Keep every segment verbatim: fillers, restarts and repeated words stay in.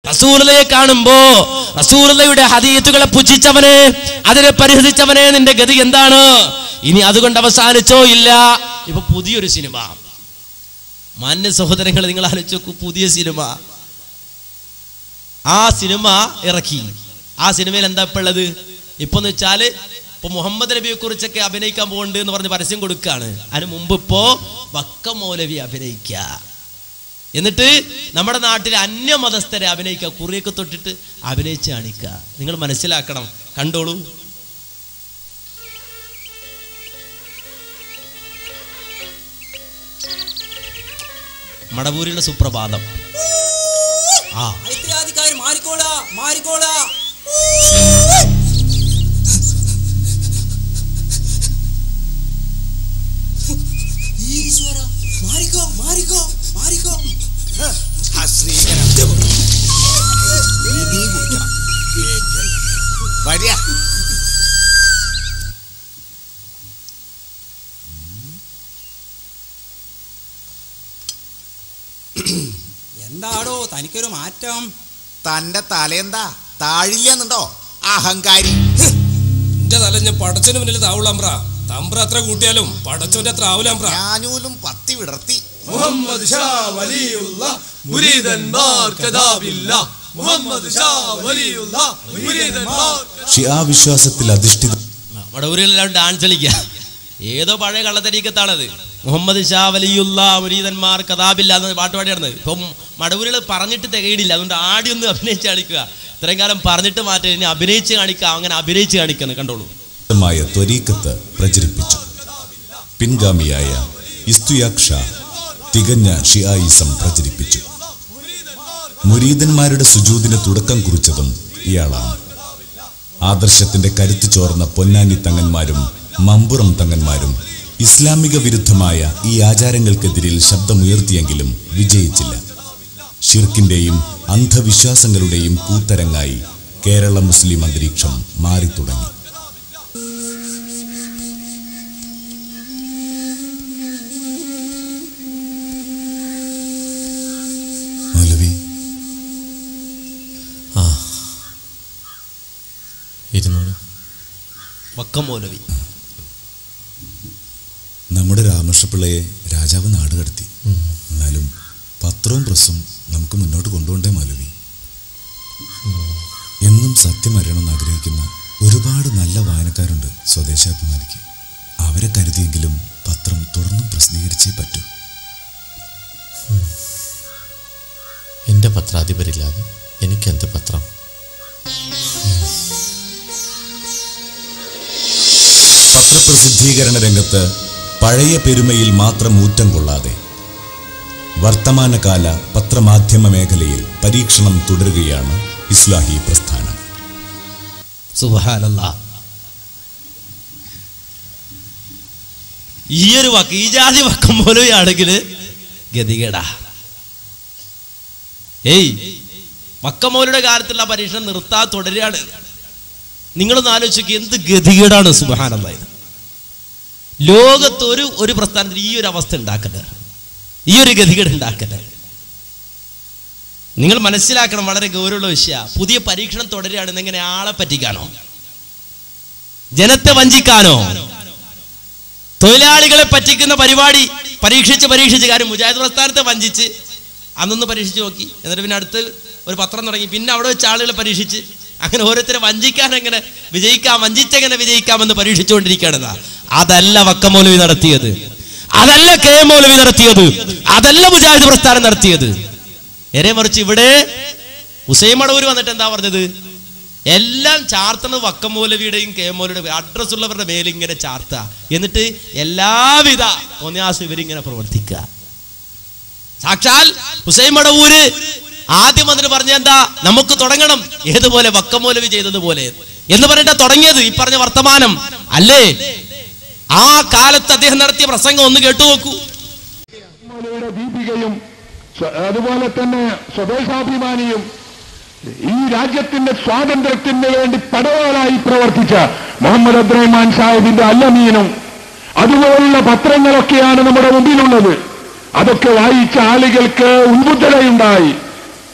റസൂലുള്ളാഹിയെ കാണുമ്പോ റസൂലുള്ളാഹിയുടെ ഹദീസുകളെ പുച്ഛിച്ചവനെ, അതിനെ പരിഹസിച്ചവനെ, നിന്റെ ഗതി എന്താണ്? ഇനി അതുകൊണ്ട് അവസാനിച്ചോ? ഇല്ല. ഇപ്പൊ പുതിയൊരു സിനിമ, മാന്യ സഹോദരങ്ങൾ നിങ്ങൾ ആലോചിച്ച് നോക്കൂ, പുതിയ സിനിമ. ആ സിനിമ ഇറക്കി. ആ സിനിമയിൽ എന്താ ഇപ്പൊ ഉള്ളത്? ഇപ്പൊന്ന് വെച്ചാല് ഇപ്പൊ മുഹമ്മദ് നബിയെ കുറിച്ചൊക്കെ അഭിനയിക്കാൻ പോകുന്നുണ്ട് എന്ന് പറഞ്ഞ് പരസ്യം കൊടുക്കുകയാണ്. അതിന് മുമ്പ് ഇപ്പോ വക്കം മൗലവി അഭിനയിക്ക, എന്നിട്ട് നമ്മുടെ നാട്ടിലെ അന്യമതസ്ഥരെ അഭിനയിക്കുക, കുറിയൊക്കെ തൊട്ടിട്ട് അഭിനയിച്ച് കാണിക്കുക. നിങ്ങൾ മനസ്സിലാക്കണം, കണ്ടോളൂ. മടവൂരിലെ സുപ്രഭാതം. ആ മാറിക്കോളാ മാറിക്കോളാ ഈശ്വര, മാറിക്കോ മാറിക്കോ മാറിക്കോ. എന്താടോ തനിക്കൊരു മാറ്റം? തന്റെ തലയെന്താ താഴില്ലെന്നുണ്ടോ അഹങ്കാരി? എന്റെ തല ഞാൻ പടച്ചന് മുന്നിൽ താവൂലാമ്പ്ര. തമ്പ്ര അത്ര കൂട്ടിയാലും പടച്ചോന്റെ അത്ര ആവൂലാമ്പ്ര. ഞാനൂലും പത്തി വിടർത്തി. മുഹമ്മദ് ഷാ വലിയുള്ള മുരീദന്മാർ കദാബില്ല. മുഹമ്മദ് ഷാ വലിയുള്ള മുരീദന്മാർ ഷിയാ വിശ്വാസത്തിൽ അധിഷ്ഠിത. മടവൂരിലെല്ലാം ഡാൻസ് കളിക്കുക. ഏതോ പഴയ കള്ളത്തരീക്കത്താണത്. മുഹമ്മദ് ഷാ വലിയുള്ള മുരീദന്മാർ കദാബില്ല എന്ന പാട്ട് പാടിയായിരുന്നത്. ഇപ്പം മടവൂരിൽ പറഞ്ഞിട്ട് തികയിടില്ല, അതുകൊണ്ട് ആടി ഒന്ന് അഭിനയിച്ച് കാണിക്കുക. ഇത്രയും കാലം പറഞ്ഞിട്ട് മാറ്റി ഇനി അഭിനയിച്ച് കാണിക്കുക. അങ്ങനെ അഭിനയിച്ച് കാണിക്കുന്നു, കണ്ടോളൂ. ത്വരീഖത്ത് പ്രചരിപ്പിച്ചു. പിൻഗാമിയായ ഇസ്തുയാഖ് ഷാ തികഞ്ഞ ഷിയായിസം പ്രചരിപ്പിച്ചു. മുരീദന്മാരുടെ സുജൂദിന് തുടക്കം കുറിച്ചതും ഇയാളാണ്. ആദർശത്തിന്റെ കരുത്ത് ചോർന്ന പൊന്നാനി തങ്ങന്മാരും മമ്പുറം തങ്ങന്മാരും ഇസ്ലാമിക വിരുദ്ധമായ ഈ ആചാരങ്ങൾക്കെതിരിൽ ശബ്ദമുയർത്തിയെങ്കിലും വിജയിച്ചില്ല. ഷിർക്കിന്റെയും അന്ധവിശ്വാസങ്ങളുടെയും കൂത്തരങ്ങായി കേരള മുസ്ലിം അന്തരീക്ഷം മാറി തുടങ്ങി. മൗലവി, ആ ഇരുന്നോളൂ. വക്കം മൗലവി. നമ്മുടെ രാമകൃഷ്ണപിള്ളയെ രാജാവ് നാട് കടത്തി. എന്നാലും പത്രവും പ്രസ്സും നമുക്ക് മുന്നോട്ട് കൊണ്ടുപോകണ്ടേ മൗലവി? എന്നും സത്യം അറിയണമെന്ന് ആഗ്രഹിക്കുന്ന ഒരുപാട് നല്ല വായനക്കാരുണ്ട് സ്വദേശാഭിമാനിക്ക്. അവരെ കരുതിയെങ്കിലും പത്രം തുടർന്നും പ്രസിദ്ധീകരിച്ചേ പറ്റൂ. എൻ്റെ പത്രാധിപരില്ലാതെ എനിക്കെന്ത് പത്രം? പത്രപ്രസിദ്ധീകരണ രംഗത്ത് പഴയ പെരുമയിൽ മാത്രം ഊറ്റം കൊള്ളാതെ വർത്തമാനകാല പത്രമാധ്യമ മേഖലയിൽ പരീക്ഷണം തുടരുകയാണ് ഇസ്ലാഹി പ്രസ്ഥാനം. സുബ്ഹാനല്ലാഹ്. ഈ ഒരു വക്ക് ഈ ജാതി വക്കം മൗലവിയാണെങ്കിൽ ഗതികേടാ. ഏയ് വക്കം മൗലവിയുടെ കാര്യത്തിലുള്ള പരീക്ഷണം നിർത്താൻ തുടരുകയാണ്. നിങ്ങളൊന്ന് ആലോചിക്കുക, എന്ത് ഗതികേടാണ് സുബ്ഹാനല്ലാഹ്. ലോകത്ത് ഒരു ഒരു പ്രസ്ഥാനത്തിന് ഈ ഒരു അവസ്ഥ ഉണ്ടാക്കട്ടെ, ഈ ഒരു ഗതികേട് ഉണ്ടാക്കട്ടെ. നിങ്ങൾ മനസ്സിലാക്കണം, വളരെ ഗൗരവമുള്ള വിഷയമാണ്. പുതിയ പരീക്ഷണം തുടരുകയാണ്. എങ്ങനെ? ആളെ പറ്റിക്കാനോ, ജനത്തെ വഞ്ചിക്കാനോ, തൊഴിലാളികളെ പറ്റിക്കുന്ന പരിപാടി പരീക്ഷിച്ച് പരീക്ഷിച്ച്. കാര്യം മുജാഹിദ് പ്രസ്ഥാനത്തെ വഞ്ചിച്ച് അന്നൊന്ന് പരീക്ഷിച്ച് നോക്കി, എന്നിട്ട് പിന്നെ അടുത്ത് ഒരു പത്രം തുടങ്ങി, പിന്നെ അവിടെ വെച്ച് ആളുകളെ പരീക്ഷിച്ച്, അങ്ങനെ ഓരോരുത്തരെ വഞ്ചിക്കാൻ എങ്ങനെ വിജയിക്കാം, വഞ്ചിച്ചെങ്ങനെ വിജയിക്കാമെന്ന് പരീക്ഷിച്ചുകൊണ്ടിരിക്കുകയാണ്. അതല്ല വക്കം മൗലവി നടത്തിയത്, അതല്ല കെ എം മൗലവി നടത്തിയത്, അതല്ല മുജാഹിദ് പ്രസ്ഥാനം നടത്തിയത്. നേരെ മറിച്ച് ഇവിടെ ഹുസൈൻ മടവൂർ വന്നിട്ട് എന്താ പറഞ്ഞത്? എല്ലാം ചാർത്തുന്നത് വക്കം മൗലവിയുടെയും കെ എം മൗലവിയുടെ അഡ്രസ് ഉള്ളവരുടെ മേലിങ്ങനെ ചാർത്ത, എന്നിട്ട് എല്ലാവിധ തോന്നിയാസം ഇവരിങ്ങനെ പ്രവർത്തിക്കുക. സാക്ഷാൽ ഹുസൈൻ മടവൂര് ആദ്യം അതിന് പറഞ്ഞ എന്താ? നമുക്ക് തുടങ്ങണം ഏതുപോലെ വക്കം മൗലവി ചെയ്തതുപോലെ എന്ന് പറഞ്ഞിട്ടാ തുടങ്ങിയത് ഈ പറഞ്ഞ വർത്തമാനം അല്ലേ? ആ കാലത്ത് അദ്ദേഹം നടത്തിയ പ്രസംഗം ഒന്ന് കേട്ടു നോക്കൂ. ദീപികയും അതുപോലെ തന്നെ സ്വദേശാഭിമാനിയും ഈ രാജ്യത്തിന്റെ സ്വാതന്ത്ര്യത്തിന് വേണ്ടി പടവാളായി പ്രവർത്തിച്ച മുഹമ്മദ് അബ്ദുറഹ്മാൻ സാഹിബിന്റെ അല്ലമീനും അതുപോലുള്ള പത്രങ്ങളൊക്കെയാണ് നമ്മുടെ മുമ്പിലുള്ളത്. അതൊക്കെ വായിച്ച ആളുകൾക്ക് ഉത്ബുദ്ധതയുണ്ടായി.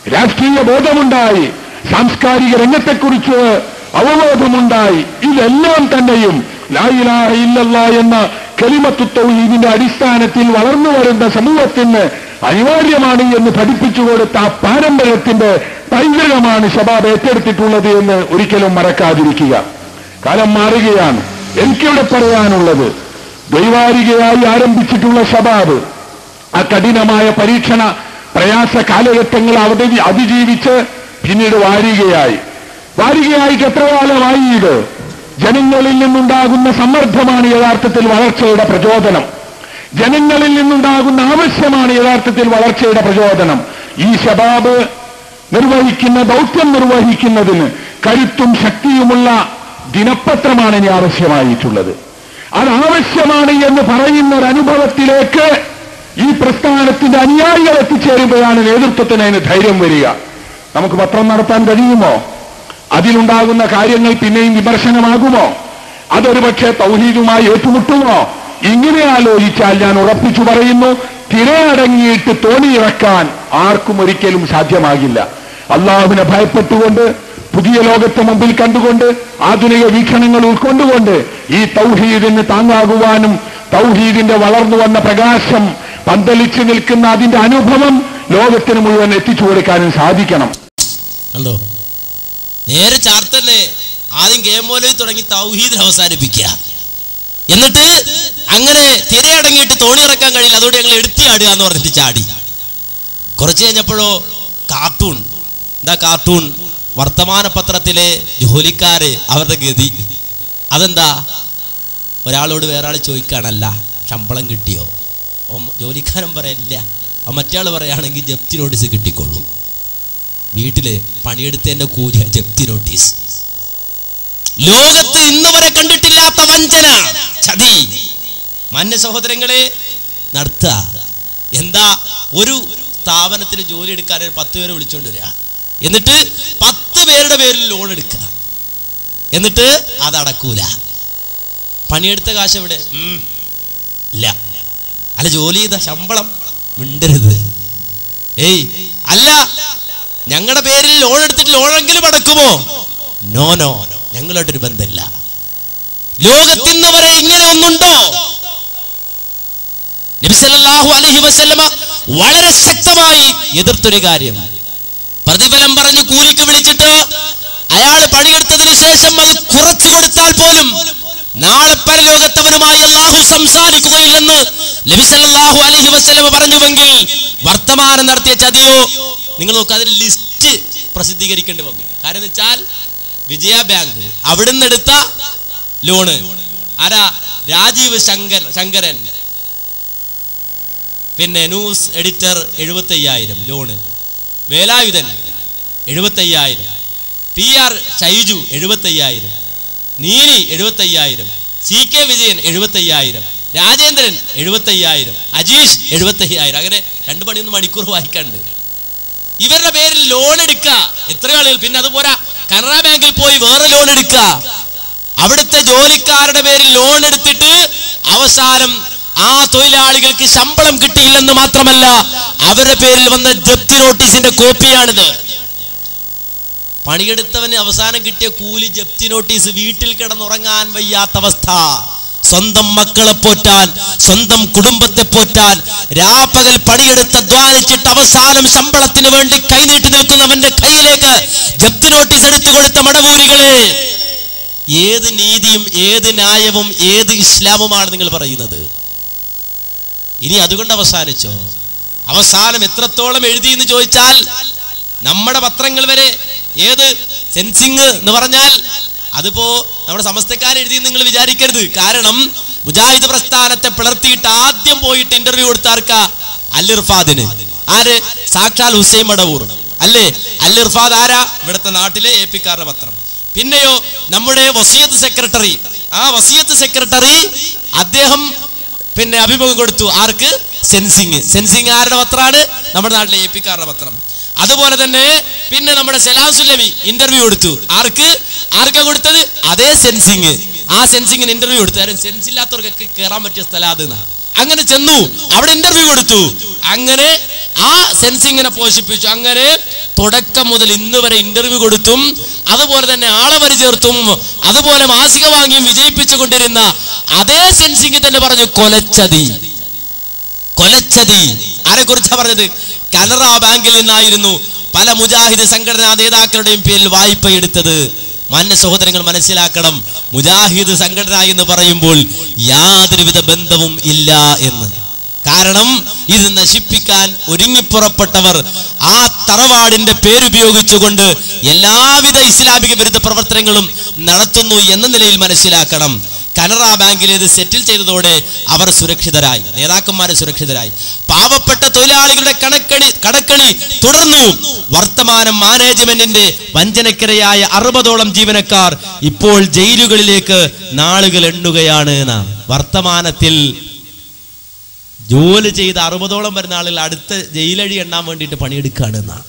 രാഷ്ട്രീയ ബോധമുണ്ടായി, സാംസ്കാരിക രംഗത്തെക്കുറിച്ച് അവബോധമുണ്ടായി. ഇതെല്ലാം തന്നെയും ലാ ഇലാഹ ഇല്ലല്ലാഹ് എന്ന കലിമത്തു തൗഹീദിന്റെ അടിസ്ഥാനത്തിൽ വളർന്നു വരുന്ന സമൂഹത്തിന് അനിവാര്യമാണ് എന്ന് പഠിപ്പിച്ചു കൊടുത്ത ആ പാരമ്പര്യത്തിന്റെ പൈതൃകമാണ് ശബാബ് ഏറ്റെടുത്തിട്ടുള്ളത് എന്ന് ഒരിക്കലും മറക്കാതിരിക്കുക. കാലം മാറുകയാണ്. എനിക്കിവിടെ പറയാനുള്ളത്, ദൈവാരികയായി ആരംഭിച്ചിട്ടുള്ള ശബാബ് ആ കഠിനമായ പരീക്ഷണ പ്രയാസ കാലഘട്ടങ്ങൾ അവധി അതിജീവിച്ച് പിന്നീട് വാരികയായി. വാരികയായിട്ട് എത്ര കാലമായി ഇത്? ജനങ്ങളിൽ നിന്നുണ്ടാകുന്ന സമ്മർദ്ദമാണ് യഥാർത്ഥത്തിൽ വളർച്ചയുടെ പ്രചോദനം. ജനങ്ങളിൽ നിന്നുണ്ടാകുന്ന ആവശ്യമാണ് യഥാർത്ഥത്തിൽ വളർച്ചയുടെ പ്രചോദനം. ഈ ശബാബ് നിർവഹിക്കുന്ന ദൗത്യം നിർവഹിക്കുന്നതിന് കരുത്തും ശക്തിയുമുള്ള ദിനപത്രമാണ് ഇനി ആവശ്യമായിട്ടുള്ളത്. അതാവശ്യമാണ് എന്ന് പറയുന്ന ഒരു അനുഭവത്തിലേക്ക് ഈ പ്രസ്ഥാനത്തിന്റെ അനുയായികൾ എത്തിച്ചേരുമ്പോഴാണ് നേതൃത്വത്തിന് അതിന് ധൈര്യം വരിക. നമുക്ക് പത്രം നടത്താൻ കഴിയുമോ? അതിലുണ്ടാകുന്ന കാര്യങ്ങൾ പിന്നെയും വിമർശനമാകുമോ? അതൊരു പക്ഷേ തൗഹീദുമായി ഏറ്റുമുട്ടുമോ? ഇങ്ങനെ ആലോചിച്ചാൽ ഞാൻ ഉറപ്പിച്ചു പറയുന്നു, തിരയടങ്ങിയിട്ട് തോണിയിറക്കാൻ ആർക്കും ഒരിക്കലും സാധ്യമാകില്ല. അള്ളാഹുവിനെ ഭയപ്പെട്ടുകൊണ്ട്, പുതിയ ലോകത്തെ മുമ്പിൽ കണ്ടുകൊണ്ട്, ആധുനിക വീക്ഷണങ്ങൾ ഉൾക്കൊണ്ടുകൊണ്ട് ഈ തൗഹീദിന് താങ്ങാകുവാനും തൗഹീദിന്റെ വളർന്നു വന്ന പ്രകാശം പന്തലിച്ചു നിൽക്കുന്ന അതിന്റെ അനുഭവം ലോകത്തിന് മുഴുവൻ എത്തിച്ചു കൊടുക്കാനും സാധിക്കണം. കണ്ടോ, നേരെ ചാർത്തന്നെ ആദ്യം ഗെയിമോലയിൽ തുടങ്ങി തൗഹീദിൽ അവസാനിപ്പിക്കുക. എന്നിട്ട് അങ്ങനെ തിരയടങ്ങിയിട്ട് തോണിയിറക്കാൻ കഴിയില്ല, അതോടെ ഞങ്ങൾ എടുത്തിയാടുക എന്ന് പറഞ്ഞിട്ട് ചാടി. കുറച്ച് കഴിഞ്ഞപ്പോഴോ കാർട്ടൂൺ. എന്താ കാർട്ടൂൺ? വർത്തമാന പത്രത്തിലെ ജോലിക്കാര് അവരുടെ ഗതി അതെന്താ? ഒരാളോട് വേറെ ആൾ ചോദിക്കാണല്ല ശമ്പളം കിട്ടിയോ? ഓ ജോലിക്കാരൻ പറയില്ല. ആ മറ്റേ ആൾ പറയുകയാണെങ്കിൽ ജപ്തി നോട്ടീസ് കിട്ടിക്കൊള്ളൂ. വീട്ടില് പണിയെടുത്തതിന്റെ കൂലിയ ജപ്തി നോട്ടീസ്. ലോകത്ത് ഇന്ന് വരെ കണ്ടിട്ടില്ലാത്ത വഞ്ചന, ചതി മാന്യ സഹോദരങ്ങളെ നടത്തുക. എന്താ? ഒരു സ്ഥാപനത്തിൽ ജോലി എടുക്കാൻ പത്ത് പേരെ വിളിച്ചോണ്ട് വരിക, എന്നിട്ട് പത്ത് പേരുടെ പേരിൽ ലോൺ എടുക്കുക, എന്നിട്ട് അതടക്കൂല. പണിയെടുത്ത കാശ് എവിടെ? ഇല്ല. അല്ല, ജോലി ചെയ്ത ശമ്പളം മിണ്ടരുത്. ഏയ് അല്ല, ഞങ്ങളുടെ പേരിൽ ലോൺ എടുത്തിട്ട് ലോണെങ്കിലും അടക്കുമോ? നോ നോ, ഞങ്ങളായിട്ടൊരു ബന്ധമില്ല. ലോകത്തിന്ന് വരെ ഇങ്ങനെ ഒന്നുണ്ടോ? നബി സല്ലല്ലാഹു അലൈഹി വസല്ലമ വളരെ ശക്തമായി എതിർത്തൊരു കാര്യം. പ്രതിഫലം പറഞ്ഞ് കൂലിക്ക് വിളിച്ചിട്ട് അയാൾ പണിയെടുത്തതിന് ശേഷം അത് കുറച്ചു കൊടുത്താൽ പോലും നാളെ പരലോകത്തവനുമായി അല്ലാഹു സംസാരിക്കുകയില്ലെന്ന് നബി സല്ലല്ലാഹു അലൈഹി വസല്ലമ പറഞ്ഞുവെങ്കിൽ വർത്തമാനം നടത്തിയ ചതിയോ? നിങ്ങൾ നോക്ക്, അതിൽ ലിസ്റ്റ് പ്രസിദ്ധീകരിക്കേണ്ടി വന്നു. കാരണം എന്ന് വെച്ചാൽ വിജയ ബാങ്ക് അവിടുന്ന് എടുത്ത ലോണ് ആരാ? രാജീവ് ശങ്കർ ശങ്കരൻ, പിന്നെ ന്യൂസ് എഡിറ്റർ എഴുപത്തി അയ്യായിരം ലോണ്, വേലായുധൻ എഴുപത്തി അയ്യായിരം, പി ആർ ഷൈജു എഴുപത്തി അയ്യായിരം, നീനി എഴുപത്തി അയ്യായിരം, സി കെ വിജയൻ എഴുപത്തി അയ്യായിരം, രാജേന്ദ്രൻ എഴുപത്തി അയ്യായിരം, അജീഷ് എഴുപത്തി അയ്യായിരം. അങ്ങനെ രണ്ടു പണിയൊന്ന് മണിക്കൂർ വായിക്കാണ്ട് ഇവരുടെ പേരിൽ ലോൺ എടുക്കുക. എത്ര ആളുകൾ? പിന്നെ അതുപോലെ കനറ ബാങ്കിൽ പോയി വേറെ ലോൺ എടുക്കുക. അവിടുത്തെ ജോലിക്കാരുടെ പേരിൽ ലോൺ എടുത്തിട്ട് അവസാനം ആ തൊഴിലാളികൾക്ക് ശമ്പളം കിട്ടിയില്ലെന്ന് മാത്രമല്ല, അവരുടെ പേരിൽ വന്ന ജപ്തി നോട്ടീസിന്റെ കോപ്പിയാണിത്. പണിയെടുത്തവന് അവസാനം കിട്ടിയ കൂലി ജപ്തി നോട്ടീസ്. വീട്ടിൽ കിടന്നുറങ്ങാൻ വയ്യാത്ത അവസ്ഥ. സ്വന്തം മക്കളെ പോറ്റാൻ, സ്വന്തം കുടുംബത്തെ പോറ്റാൻ രാപ്പകൽ പണിയെടുത്ത് അധ്വാനിച്ചിട്ട് അവസാനം ശമ്പളത്തിന് വേണ്ടി കൈനീട്ടി നിൽക്കുന്നവന്റെ കയ്യിലേക്ക് ജപ്തി നോട്ടീസ് എടുത്തു കൊടുത്ത മടവൂരികളെ, ഏത് നീതിയും ഏത് ന്യായവും ഏത് ഇസ്ലാമുമാണ് നിങ്ങൾ പറയുന്നത്? ഇനി അതുകൊണ്ട് അവസാനിച്ചോ? അവസാനം എത്രത്തോളം എഴുതി എന്ന് ചോദിച്ചാൽ നമ്മുടെ പത്രങ്ങൾ വരെ ഏത് സെൻസിങ് എന്ന് പറഞ്ഞാൽ അതിപ്പോ നമ്മുടെ സമസ്തക്കാർ എഴുതി നിങ്ങൾ വിചാരിക്കരുത്. കാരണം മുജാഹിദ് പ്രസ്ഥാനത്തെ പിളർത്തിയിട്ട് ആദ്യം പോയിട്ട് ഇന്റർവ്യൂ കൊടുത്താർക്ക അൽ-ഇർഫാദിന്. ആര്? സാക്ഷാൽ ഹുസൈൻ മടവൂർ അല്ലേ? അൽ-ഇർഫാദ് ആരാ? ഇവിടുത്തെ നാട്ടിലെ എ പി കാരുടെ പത്രം. പിന്നെയോ നമ്മുടെ വസിയത്ത് സെക്രട്ടറി, ആ വസിയത്ത് സെക്രട്ടറി അദ്ദേഹം പിന്നെ അഭിമുഖം കൊടുത്തു. ആർക്ക്? സെൻസിങ്. സെൻസിങ് ആരുടെ പത്രമാണ്? നമ്മുടെ നാട്ടിലെ എ പി കാരുടെ പത്രം. അതുപോലെ തന്നെ പിന്നെ നമ്മുടെ സലാസുല്ലമി ഇന്റർവ്യൂ കൊടുത്തു. ആർക്ക്? ആർക്കാ കൊടുത്തത്? അതേ സെൻസിങ്. ആ സെൻസിങ്ങിന് ഇന്റർവ്യൂ കൊടുത്തു. കാരണം സെൻസ് ഇല്ലാത്തവർക്കൊക്കെ കയറാൻ പറ്റിയ സ്ഥലം അതെന്നാ. അങ്ങനെ ചെന്നു, അവിടെ ഇന്റർവ്യൂ കൊടുത്തു. അങ്ങനെ ആ സെൻസിങ്ങിനെ പോഷിപ്പിച്ചു. അങ്ങനെ തുടക്കം മുതൽ ഇന്ന് വരെ ഇന്റർവ്യൂ കൊടുത്തും അതുപോലെ തന്നെ ആളെ വരി ചേർത്തും അതുപോലെ മാസിക വാങ്ങിയും വിജയിപ്പിച്ചു കൊണ്ടിരുന്ന അതേ സെൻസിംഗ് തന്നെ പറഞ്ഞു കൊലച്ചതി. കൊലച്ചതി ആരെ കുറിച്ചാ പറഞ്ഞത്? കനറ ബാങ്കിൽ നിന്നായിരുന്നു പല മുജാഹിദ് സംഘടനാ നേതാക്കളുടെയും പേരിൽ വായ്പ എടുത്തത്. മാന്യ സഹോദരങ്ങൾ മനസ്സിലാക്കണം, മുജാഹിദ് സംഘടന എന്ന് പറയുമ്പോൾ യാതൊരുവിധ ബന്ധവും ഇല്ല എന്ന്. കാരണം ഇത് നശിപ്പിക്കാൻ ഒരുങ്ങിപ്പുറപ്പെട്ടവർ ആ തറവാടിന്റെ പേരുപയോഗിച്ചുകൊണ്ട് എല്ലാവിധ ഇസ്ലാമിക വിരുദ്ധ പ്രവർത്തനങ്ങളും നടത്തുന്നു എന്ന നിലയിൽ മനസ്സിലാക്കണം. കനറ ബാങ്കിൽ ഇത് സെറ്റിൽ ചെയ്തതോടെ അവർ സുരക്ഷിതരായി, നേതാക്കന്മാർ സുരക്ഷിതരായി. പാവപ്പെട്ട തൊഴിലാളികളുടെ കണക്കണി കടക്കണി തുടർന്നു. വർത്തമാനം മാനേജ്മെന്റിന്റെ വഞ്ചനക്കിരയായ അറുപതോളം ജീവനക്കാർ ഇപ്പോൾ ജയിലുകളിലേക്ക് നാളുകൾ എണ്ണുകയാണ്. വർത്തമാനത്തിൽ ജോലി ചെയ്ത അറുപതോളം വരുന്ന ആളുകൾ അടുത്ത ജയിലഴി എണ്ണാൻ വേണ്ടിയിട്ട് പണിയെടുക്കുകയാണ്.